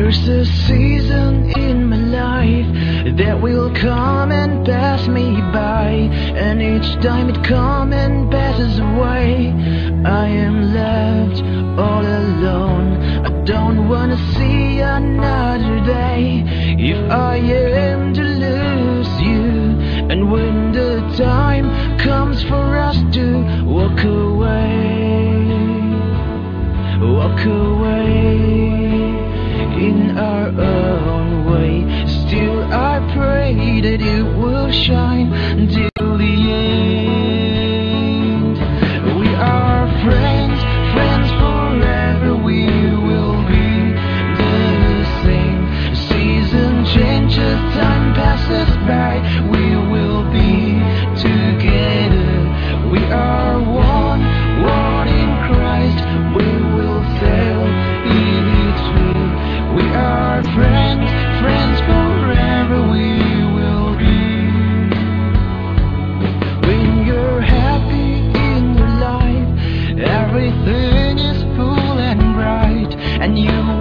There's a season in my life that will come and pass me by, and each time it comes and passes away, I am left all alone. I don't wanna see another day if I am to lose you. And when the time comes for us to walk away in our own way, still I pray that it will shine until the end. We are friends, friends forever, we will be the same. Season changes, time passes by, we will be together. We are one in Christ, we will sail in its will. We are friends, friends forever, we will be. When you're happy in your life, everything is full and bright, and you